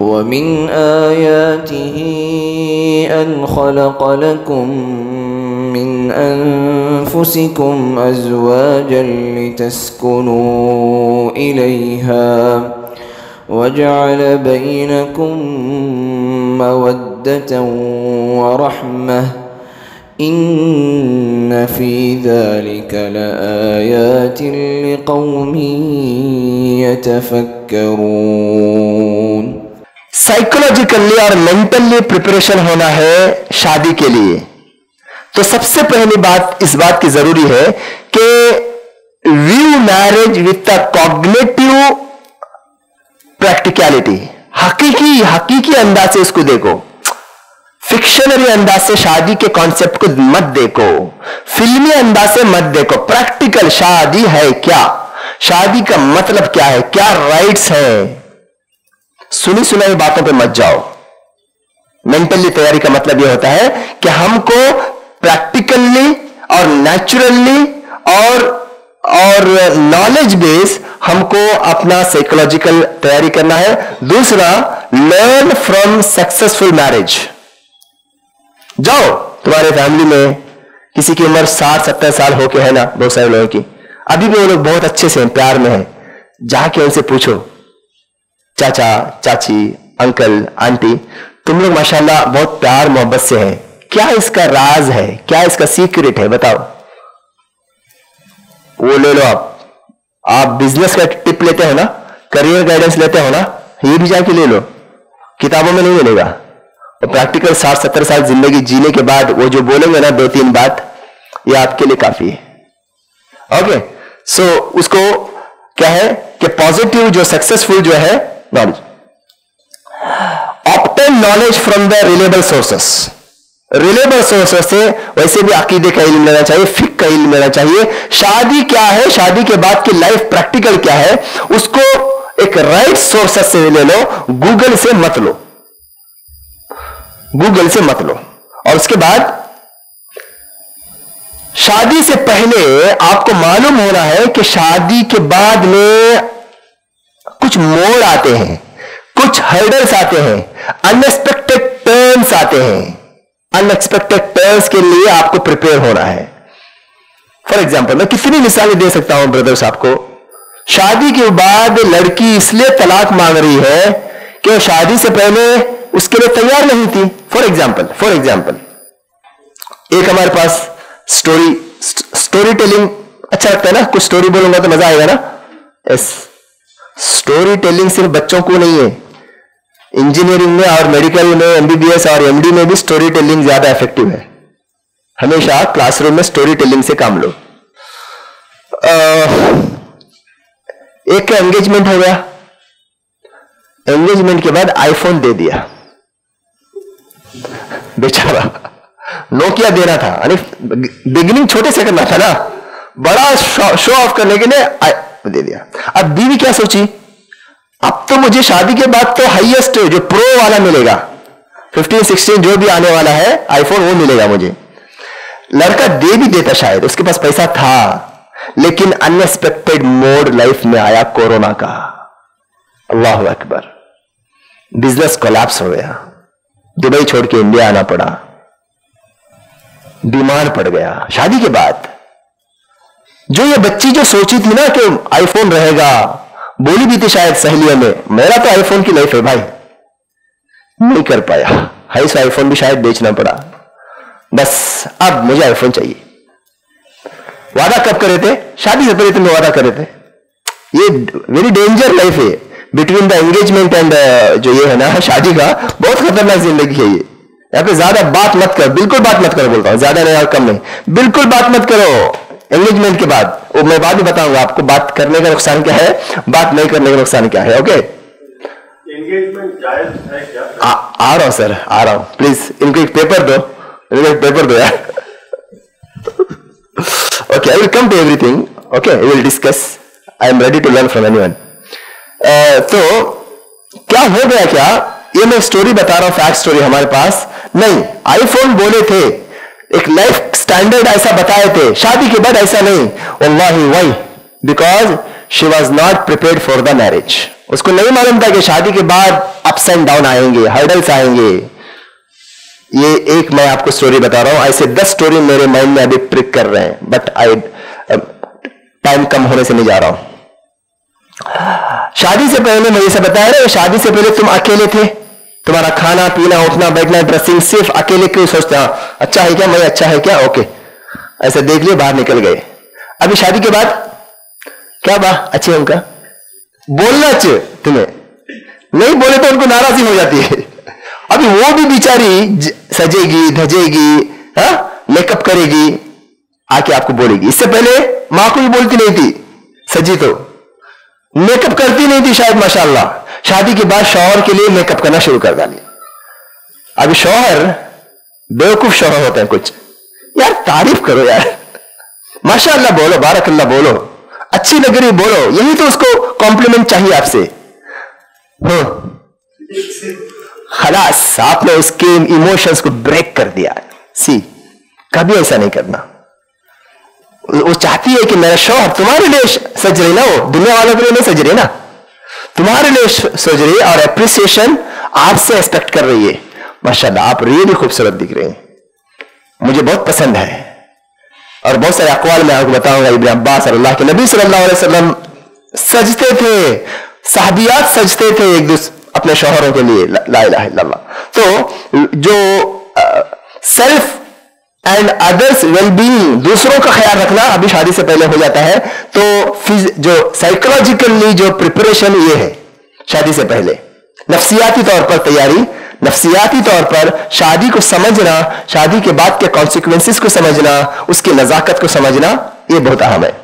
वमिन आयातिही अन खलक़ लकुम मिन अनफुसिकुम अज़वाजन लितस्कुनू इलैहा वजअल बैनकुम मवद्दतन व रहमह इन्न फी ज़ालिक लआयातिन लिक़ौमिन यतफ़क्करून। साइकोलॉजिकली और मेंटली प्रिपरेशन होना है शादी के लिए, तो सबसे पहली बात इस बात की जरूरी है कि view marriage with a cognitive practicality, हकीकी अंदाज से इसको देखो। फिक्शनरी अंदाज से शादी के कॉन्सेप्ट को मत देखो, फिल्मी अंदाज से मत देखो। प्रैक्टिकल शादी है क्या, शादी का मतलब क्या है, क्या राइट्स हैं, सुनी सुनाई बातों पे मत जाओ। मेंटली तैयारी का मतलब यह होता है कि हमको प्रैक्टिकली और नेचुरली और नॉलेज बेस हमको अपना साइकोलॉजिकल तैयारी करना है। दूसरा, लर्न फ्रॉम सक्सेसफुल मैरिज। जाओ, तुम्हारे फैमिली में किसी की उम्र 60-70 साल होके है ना, बहुत सारे लोगों की, अभी भी वो लोग बहुत अच्छे से हैं, प्यार में हैं, जाके उनसे पूछो, चाचा चाची अंकल आंटी, तुम लोग माशाल्लाह बहुत प्यार मोहब्बत से हैं, क्या इसका राज है, क्या इसका सीक्रेट है, बताओ। वो ले लो। आप बिजनेस का टिप लेते हो ना, करियर गाइडेंस लेते हो ना, ये भी जाके ले लो, किताबों में नहीं मिलेगा। और प्रैक्टिकल 60-70 साल जिंदगी जीने के बाद वो जो बोलेंगे ना 2-3 बात, ये आपके लिए काफी है। ओके, सो उसको क्या है कि पॉजिटिव जो सक्सेसफुल जो है knowledge, obtain knowledge from the reliable sources. Reliable sources से वैसे भी अकीदे का इल्म लेना चाहिए, फिक्र का इल्म लेना चाहिए। शादी क्या है, शादी के बाद की लाइफ प्रैक्टिकल क्या है, उसको एक राइट सोर्सेस से ले लो, गूगल से मत लो, गूगल से मत लो। और उसके बाद शादी से पहले आपको मालूम होना है कि शादी के बाद में कुछ मोड़ आते हैं, कुछ हर्डल्स आते हैं, अनएक्सपेक्टेड टर्न्स आते हैं। अनएक्सपेक्टेड टर्न्स के लिए आपको प्रिपेयर होना है। फॉर एग्जाम्पल मैं कितनी मिसालें दे सकता हूं ब्रदर्स आपको। शादी के बाद लड़की इसलिए तलाक मांग रही है कि वो शादी से पहले उसके लिए तैयार नहीं थी। फॉर एग्जाम्पल एक हमारे पास स्टोरी टेलिंग अच्छा लगता है ना, कुछ स्टोरी बोलूंगा तो मजा आएगा ना। यस, स्टोरी टेलिंग सिर्फ बच्चों को नहीं है, इंजीनियरिंग में और मेडिकल में, एमबीबीएस और एमडी में भी स्टोरी टेलिंग ज्यादा इफेक्टिव है। हमेशा क्लासरूम में स्टोरी टेलिंग से काम लो। एक का एंगेजमेंट हो गया, एंगेजमेंट के बाद आईफोन दे दिया बेचारा, नोकिया देना था, यानी बिगिनिंग छोटे से करना था ना, बड़ा शो ऑफ करने के लिए दे दिया। अब बीवी क्या सोची, अब तो मुझे शादी के बाद तो हाईएस्ट जो प्रो वाला मिलेगा, 15-16 जो भी आने वाला है आईफोन, वो मिलेगा मुझे। लड़का दे भी देता शायद, उसके पास पैसा था, लेकिन अनएक्सपेक्टेड मोड लाइफ में आया कोरोना का। अल्लाह अकबर, बिजनेस कोलैप्स हो गया, दुबई छोड़ के इंडिया आना पड़ा, बीमार पड़ गया। शादी के बाद जो ये बच्ची जो सोची थी ना कि आईफोन रहेगा, बोली भी थी शायद सहेलियों में, मेरा तो आईफोन की लाइफ है भाई, नहीं कर पाया, हाई से आईफोन भी शायद बेचना पड़ा। बस अब मुझे आईफोन चाहिए। वादा कब करे थे, शादी से पहले तुम वादा करे थे। ये वेरी डेंजर लाइफ है बिटवीन द एंगेजमेंट एंड जो ये है ना शादी का, बहुत खतरनाक जिंदगी है ये। यहाँ पे ज्यादा बात मत करो, बिल्कुल बात मत करो, बोलता हूं, ज्यादा नहीं और कम नहीं, बिल्कुल बात मत करो एंगेजमेंट के बाद। वो मैं बाद में बताऊंगा आपको बात करने का नुकसान क्या है, बात नहीं करने का नुकसान क्या है। ओके, एंगेजमेंट जायज है क्या? आ रहा हूं सर, आ रहा हूं, प्लीज इनको एक पेपर दो, इनको एक पेपर दो यार। Okay, I will come to everything. Okay, we will discuss, I am ready to learn from anyone. तो क्या हो गया, क्या ये मैं स्टोरी बता रहा हूं, फैक्ट स्टोरी हमारे पास नहीं। आईफोन बोले थे, एक लाइफ स्टैंडर्ड ऐसा बताए थे, शादी के बाद ऐसा नहीं। वल्लाही why, because she was not prepared for the marriage. उसको नहीं मालूम था कि शादी के बाद अप्स एंड डाउन आएंगे, हर्डल्स आएंगे। ये एक मैं आपको स्टोरी बता रहा हूं, ऐसे 10 स्टोरी मेरे माइंड में अभी ट्रिक कर रहे हैं, बट टाइम कम होने से नहीं जा रहा हूं। शादी से पहले मैं ये सब बताया ना, शादी से पहले तुम अकेले थे, तुम्हारा खाना पीना उठना बैठना ड्रेसिंग सिर्फ अकेले क्यों सोचते, हाँ अच्छा है क्या, मैं अच्छा है क्या, ओके ऐसे देख लियो, बाहर निकल गए। अभी शादी के बाद क्या बात अच्छे उनका बोलना अच्छे, तुम्हें नहीं बोले तो उनको नाराजगी हो जाती है। अभी वो भी बेचारी सजेगी धजेगी, मेकअप करेगी, आके आपको बोलेगी। इससे पहले मां को भी बोलती नहीं थी, सजी तो मेकअप करती नहीं थी शायद, माशाल्लाह। शादी के बाद शौहर के लिए मेकअप करना शुरू कर डाली। अभी शौहर बेवकूफ शौहर होते हैं कुछ, यार तारीफ करो यार, माशाल्लाह बोलो, बारकल्लाह बोलो, अच्छी लग रही बोलो, यही तो उसको कॉम्प्लीमेंट चाहिए आपसे। खलास आपने उसके इमोशंस को ब्रेक कर दिया। सी कभी ऐसा नहीं करना। वो चाहती है कि मेरा शौहर तुम्हारे लिए सज रही ना, वो दुनिया वालों के लिए नहीं सज रही ना, तुम्हारे लिए सज रही है और एप्रिसिएशन आपसे एक्सपेक्ट कर रही है। माशाल्लाह आप रियली खूबसूरत दिख रहे हैं, मुझे बहुत पसंद है। और बहुत सारे अक़वाल मैं आपको बताऊंगा। इब्न अब्बास और अल्लाह के नबी सल्लल्लाहु अलैहि वसल्लम सजते थे, सहाबियात सजते थे एक दूसरे अपने शौहरों के लिए, ला इलाहा इल्लल्लाह। तो जो सेल्फ एंड अदर्स वेलबींग, दूसरों का ख्याल रखना अभी शादी से पहले हो जाता है। तो जो साइकोलॉजिकली जो प्रिपरेशन ये है शादी से पहले, नफ्सियाती तौर पर तैयारी, नफ्सियाती तौर पर शादी को समझना, शादी के बाद के कॉन्सिक्वेंसेस को समझना, उसकी नजाकत को समझना, ये बहुत अहम है।